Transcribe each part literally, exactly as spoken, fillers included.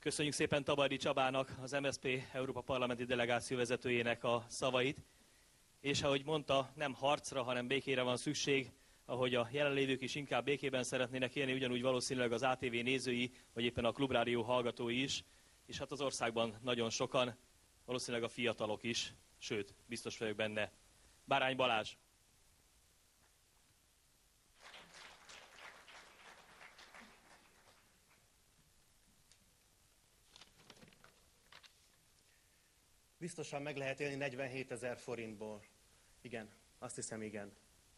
Köszönjük szépen Tabajdi Csabának, az em es zé pé Európa Parlamenti Delegáció vezetőjének a szavait, és ahogy mondta, nem harcra, hanem békére van szükség, ahogy a jelenlévők is inkább békében szeretnének élni, ugyanúgy valószínűleg az á té vé nézői, vagy éppen a Klubrádió hallgatói is, és hát az országban nagyon sokan, valószínűleg a fiatalok is, sőt, biztos vagyok benne. Bárány Balázs. Biztosan meg lehet élni negyvenhétezer forintból. Igen, azt hiszem igen.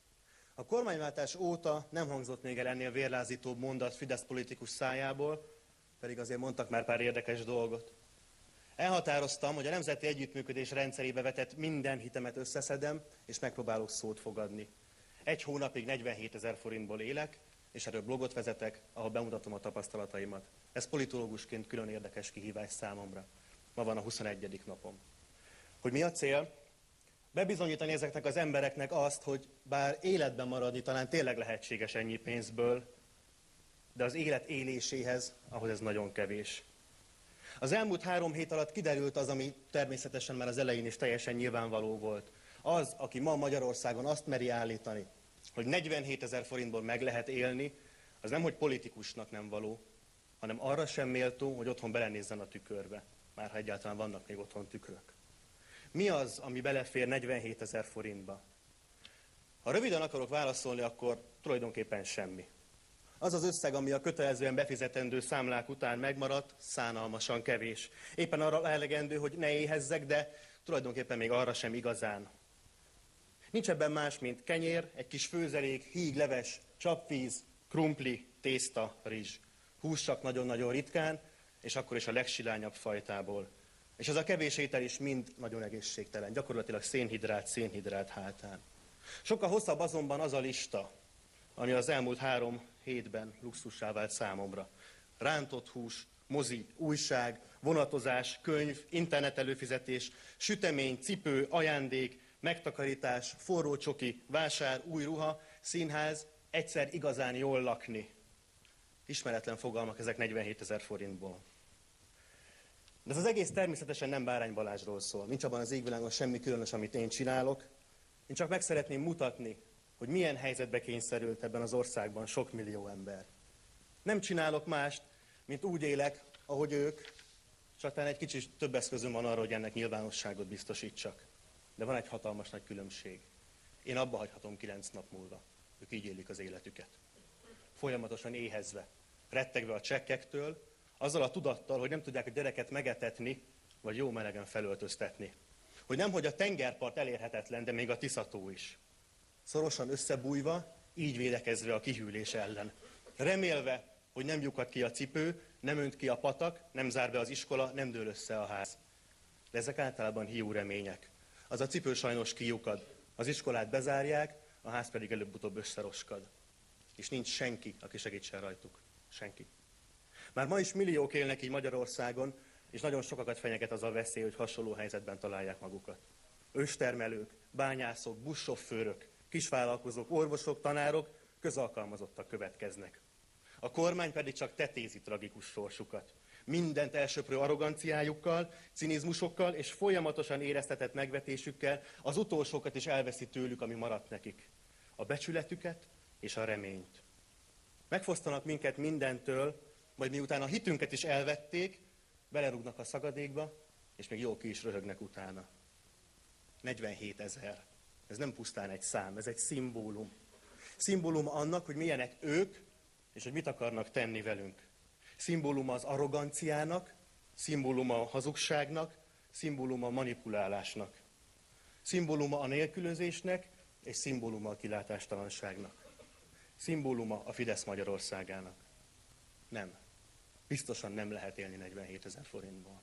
A kormányváltás óta nem hangzott még el ennél vérlázítóbb mondat Fidesz politikus szájából, pedig azért mondtak már pár érdekes dolgot. Elhatároztam, hogy a nemzeti együttműködés rendszerébe vetett minden hitemet összeszedem, és megpróbálok szót fogadni. Egy hónapig negyvenhétezer forintból élek, és erről blogot vezetek, ahol bemutatom a tapasztalataimat. Ez politológusként külön érdekes kihívás számomra. Ma van a huszonegyedik napom. Hogy mi a cél? Bebizonyítani ezeknek az embereknek azt, hogy bár életben maradni talán tényleg lehetséges ennyi pénzből, de az élet éléséhez, ahhoz ez nagyon kevés. Az elmúlt három hét alatt kiderült az, ami természetesen már az elején is teljesen nyilvánvaló volt. Az, aki ma Magyarországon azt meri állítani, hogy negyvenhétezer forintból meg lehet élni, az nem, hogy politikusnak nem való, hanem arra sem méltó, hogy otthon belenézzen a tükörbe. Már ha egyáltalán vannak még otthon tükrök. Mi az, ami belefér negyvenhétezer forintba? Ha röviden akarok válaszolni, akkor tulajdonképpen semmi. Az az összeg, ami a kötelezően befizetendő számlák után megmaradt, szánalmasan kevés. Éppen arra elegendő, hogy ne éhezzek, de tulajdonképpen még arra sem igazán. Nincs ebben más, mint kenyér, egy kis főzelék, híg, leves, csapvíz, krumpli, tészta, rizs. Hús csak nagyon-nagyon ritkán, és akkor is a legsilányabb fajtából. És ez a kevés étel is mind nagyon egészségtelen, gyakorlatilag szénhidrát, szénhidrát hátán. Sokkal hosszabb azonban az a lista, ami az elmúlt három hétben luxussá vált számomra. Rántott hús, mozi, újság, vonatozás, könyv, internet előfizetés, sütemény, cipő, ajándék, megtakarítás, forró csoki, vásár, új ruha, színház, egyszer igazán jól lakni. Ismeretlen fogalmak ezek negyvenhétezer forintból. De ez az egész természetesen nem Bárány Balázsról szól. Nincs abban az égvilágon semmi különös, amit én csinálok. Én csak meg szeretném mutatni, hogy milyen helyzetbe kényszerült ebben az országban sok millió ember. Nem csinálok mást, mint úgy élek, ahogy ők, csak talán egy kicsit több eszközöm van arra, hogy ennek nyilvánosságot biztosítsak. De van egy hatalmas nagy különbség. Én abba hagyhatom kilenc nap múlva. Ők így élik az életüket. Folyamatosan éhezve, rettegve a csekkektől, azzal a tudattal, hogy nem tudják a gyereket megetetni, vagy jó melegen felöltöztetni. Hogy nemhogy a tengerpart elérhetetlen, de még a Tiszató is. Szorosan összebújva, így védekezve a kihűlés ellen. Remélve, hogy nem lyukad ki a cipő, nem önt ki a patak, nem zár be az iskola, nem dől össze a ház. De ezek általában hiú remények. Az a cipő sajnos kilyukad. Az iskolát bezárják, a ház pedig előbb-utóbb összeroskad. És nincs senki, aki segítsen rajtuk. Senki. Már ma is milliók élnek így Magyarországon, és nagyon sokakat fenyeget az a veszély, hogy hasonló helyzetben találják magukat. Őstermelők, bányászok, buszsofőrök, kisvállalkozók, orvosok, tanárok, közalkalmazottak következnek. A kormány pedig csak tetézi tragikus sorsukat. Mindent elsöprő arroganciájukkal, cinizmusokkal és folyamatosan éreztetett megvetésükkel az utolsókat is elveszi tőlük, ami maradt nekik. A becsületüket és a reményt. Megfosztanak minket mindentől, majd miután a hitünket is elvették, belerúgnak a szagadékba, és még jó ki is röhögnek utána. negyvenhétezer. Ez nem pusztán egy szám, ez egy szimbólum. Szimbólum annak, hogy milyenek ők, és hogy mit akarnak tenni velünk. Szimbólum az arroganciának, szimbólum a hazugságnak, szimbólum a manipulálásnak. Szimbóluma a nélkülözésnek, és szimbóluma a kilátástalanságnak. Szimbóluma a Fidesz Magyarországának. Nem. Biztosan nem lehet élni negyvenhétezer forintból.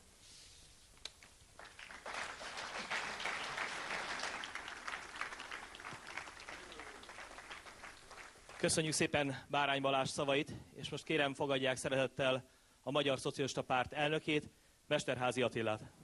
Köszönjük szépen Bárány Balázs szavait, és most kérem fogadják szeretettel a Magyar Szocialista Párt elnökét, Mesterházy Attilát.